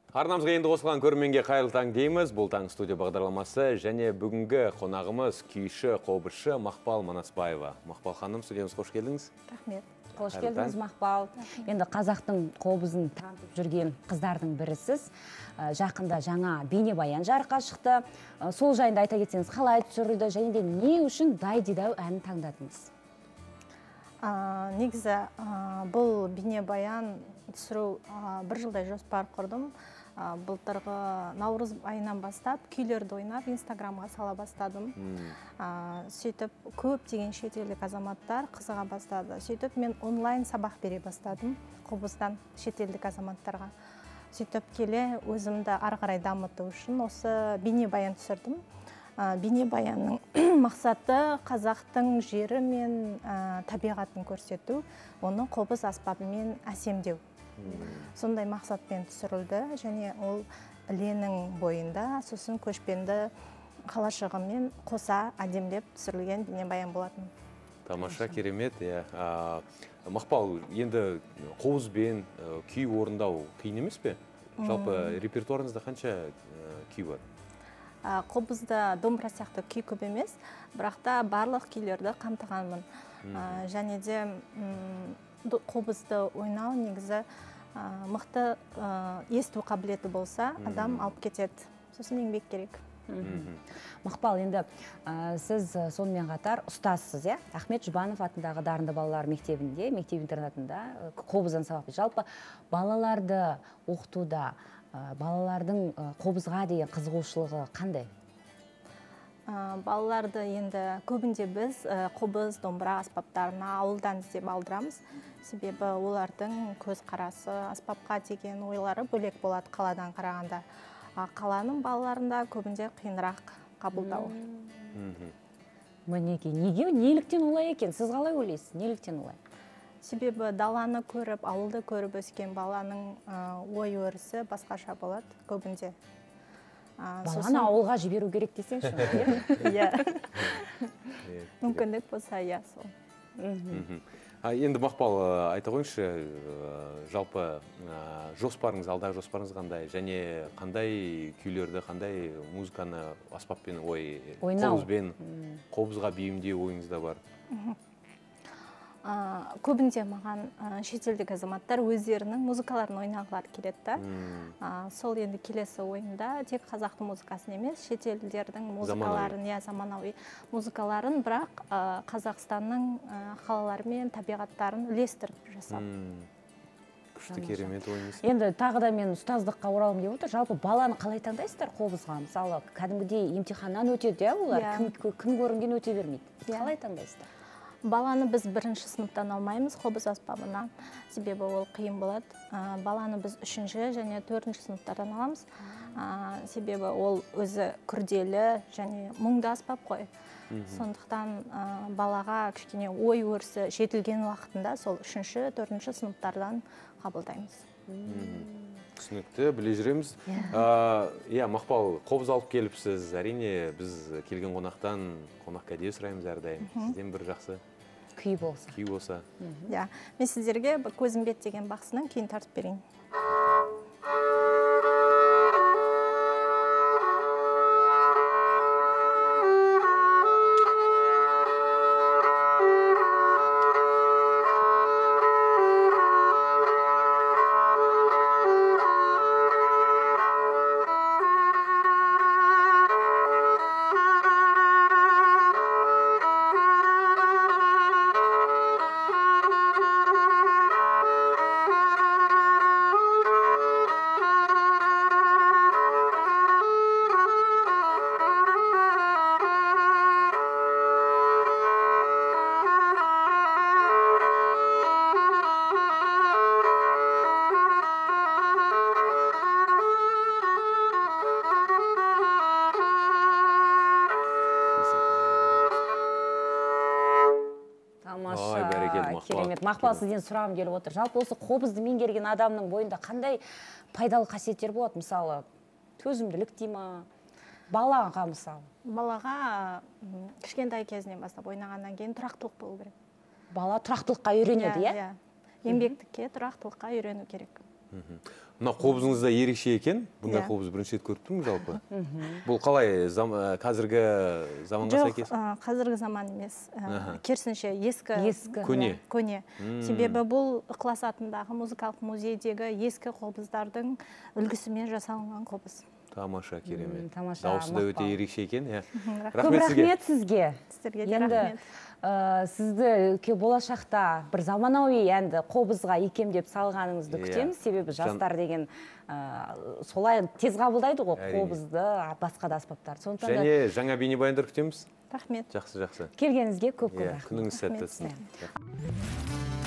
Арнамызға енді қосылған көрерменге қайырлы таң дейміз. Бұл таң студия бағдарламасы және бүгінгі қонағымыз күйші, қобызшы Мақпал Манаспаева. Мақпал ханым, студиямызға қош келдіңіз. Рахмет. Қош келдіңіз, Мақпал. Енді қазақтың қобызын танытып жүрген қыздардың бірісіз. Жақында жаңа бейнебаян жарыққа шықты. Сол жайында айта кетсеңіз, қалай түсірілді және де не үшін Дайдидау әнін таңдадыңыз? Негізі бұл бейнебаян түсіру бір жылдай жоспар құрдым. Былтырғы наурыз айынан бастап күйлерді ойнап инстаграмға сала бастадым. Сөйтіп көптеген шетелдік азаматтар қызыға бастады. Сөйтіп мен онлайн сабақ бере бастадым қобыздан шетелдік азаматтарға. Сөйтіп келе өзімді ары қарай дамыту үшін осы бейнебаян түсірдім. Бейнебаянның мақсаты қазақтың жері мен табиғатын көрсету, оны қобыз аспабымен әсемдеу. Сондай мақсатпен түсірілді және ол Іленің бойында сосын көшпенді қалашығымен қоса әдемлеп түсірілген бейнебаян болатын. Тамаша, керемет. Мақпал, енді қобызбен күй орындау қиын емес пе? Жалпы репертуарыңызда қанша күй бар? Қобызда домбыра сияқты күй көп емес, бірақ та барлық күйлерді қамтығанмын. Және де қобызды ойнау негізі мықты есту қабілеті болса, адам алып кетеді. Сосын еңбек керек. Мақпал, енді сіз сонымен қатар ұстазсыз, Ахмет Жұбанов атындағы Дарынды балалар мектебінде, мектеп-интернатында қобыздан сабақ береді. Жалпы балаларды оқытуда балалардың қобызға деген қызығушылығы қандай? Балаларды енді көбінде біз қобыз, домбыра аспаптарына ауылдан іздеп алдырамыз. Себебі олардың көз қарасы, аспапқа деген ойлары бөлек болады қаладан қарағанда. Қаланың балаларында көбінде қиынырақ қабылдау. Неге? Неліктен олай екен? Сіз қалай ойлайсыз? Неліктен олай? Себебі даланы көріп, ауылды көріп өскен баланың ой өрісі басқаша болады көбінде. Баланы ауылға жіберу керек десеңші. Мүмкіндік болса, сол. Енді Мақпал, айта қойыңызшы, жалпы жоспарыңыз, алдағы жоспарыңыз қандай? Және қандай күйлерді, қандай музыканы аспаппен, қобызбен, қобызға бейімдеу ойыңызда бар? Көбінде маған шетелдік азаматтар өздерінің музыкаларын ойнағылар келеді. Сол енді келесі ойында тек қазақтың музыкасын емес, шетелдердің музыкаларын, заманауи музыкаларын, бірақ Қазақстанның қалалары мен табиғаттарын үлестіріп жасап. Күшті, керемет ойыңыз. Енді тағы да мен ұстаздыққа оралым деп отыр. Жалпы баланы қалай таңдайсыздар қобызға? Мысалы, кәдімгідей емтиханнан өтеді, олар кім көрінген өте бермейді. Қалай таңдайсыздар? Баланы біз бірінші сыныптан алмаймыз қобыз аспабына, себебі ол қиын болады. Баланы біз 3-ші және 4-ші сыныптардан аламыз, себебі ол өзі күрделі және мұңды аспап қой. Сондықтан балаға кішкене ой өрісі жетілген уақытында сол 3-ші, 4-ші сыныптардан қабылдаймыз. Түсінікті, біле жүреміз. Мақпал, қобыз алып келіпсіз. Әрине, біз келген қонақтан қонақ кәде сұраймыз әрдайым. Сізден бір жақсы күй болса. Мен сіздерге Көзімбет деген бақсының күйін тартып берейін. Керемет. Мақпал, сізден сұрағым келіп отыр. Жалпы осы қобызды меңгерген адамның бойында қандай пайдалы қасиеттер болады? Мысалы, төзімділік дей ма? Балаға мысалы? Балаға кішкентай кезінен бастап ойнағаннан кейін тұрақтылық болу керек. Бала тұрақтылыққа үйренеді, Еңбектікке, тұрақтылыққа үйрену керек. Мына қобызыңыз да ерекше екен. Бұндай қобыз бірінші рет көріп тұрмын жалпы. Бұл қалай қазіргі заманға сәйкес? Жоқ, қазіргі заман емес. Керісінше ескі. Көне. Себебі бұл Ықылас атындағы музыкалық музейдегі ескі қобыздардың үлгісімен жасалынған қобыз. Тамаша, керемет. Тамаша, дауысы да өте ерекше екен. Көп рахмет сізге. Сіздерге де рахмет. Сізді болашақта бір заманауи әнді қобызға икемдеп салғаныңызды күтеміз. Себебі жастар деген солай тез қабылдайды ғой қобызды, басқа да аспаптарды. Және жаңа бейнебаяндар күтеміз. Рахмет. Жақсы. Келгеніңізге көп рахмет. Күніңіз сәтті өтсін.